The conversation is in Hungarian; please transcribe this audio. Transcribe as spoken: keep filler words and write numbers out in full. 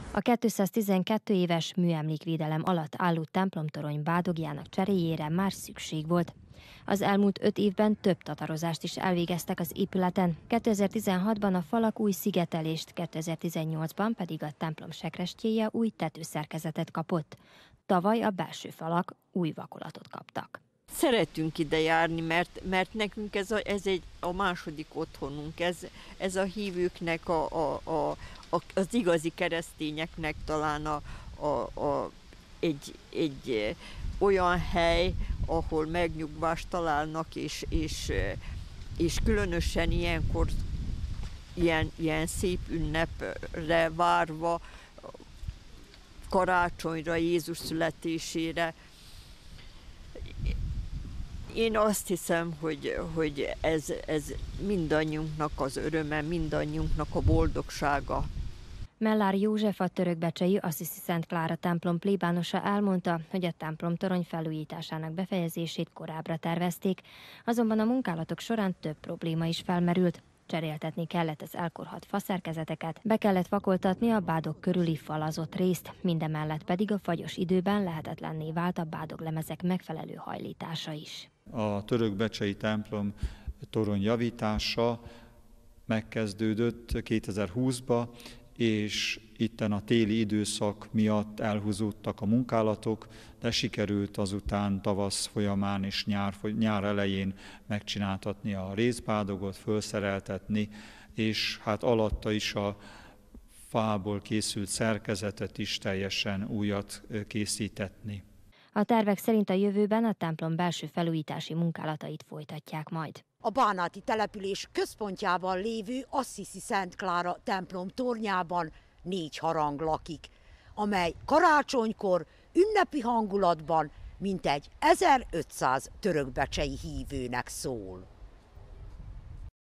A kétszáztizenkettő éves műemlékvédelem alatt álló templomtorony bádogjának cseréjére már szükség volt. Az elmúlt öt évben több tatarozást is elvégeztek az épületen. kétezer-tizenhatban a falak új szigetelést, kétezer-tizennyolcban pedig a templom sekrestjéje új tetőszerkezetet kapott. Tavaly a belső falak új vakolatot kaptak. Szeretünk ide járni, mert, mert nekünk ez, a, ez egy, a második otthonunk, ez, ez a hívőknek, a, a, a, a, az igazi keresztényeknek talán a, a, a, egy, egy olyan hely, ahol megnyugvást találnak, és, és, és különösen ilyenkor, ilyen, ilyen szép ünnepre várva, karácsonyra, Jézus születésére. Én azt hiszem, hogy, hogy ez, ez mindannyiunknak az öröme, mindannyiunknak a boldogsága. Mellár József, a törökbecsei Assisi Szent Klára templom plébánosa elmondta, hogy a templomtorony felújításának befejezését korábbra tervezték, azonban a munkálatok során több probléma is felmerült. Cseréltetni kellett az elkorhadt faszerkezeteket, be kellett vakoltatni a bádog körüli falazott részt, mindemellett pedig a fagyos időben lehetetlenné vált a bádoglemezek megfelelő hajlítása is. A törökbecsei templom torony javítása megkezdődött kétezer-húszban, és itten a téli időszak miatt elhúzódtak a munkálatok, de sikerült azután tavasz folyamán és nyár, nyár elején megcsináltatni a részbádogot, felszereltetni, és hát alatta is a fából készült szerkezetet is teljesen újat készítetni. A tervek szerint a jövőben a templom belső felújítási munkálatait folytatják majd. A bánáti település központjában lévő Assisi Szent Klára templom tornyában négy harang lakik, amely karácsonykor ünnepi hangulatban mintegy ezerötszáz törökbecsei hívőnek szól.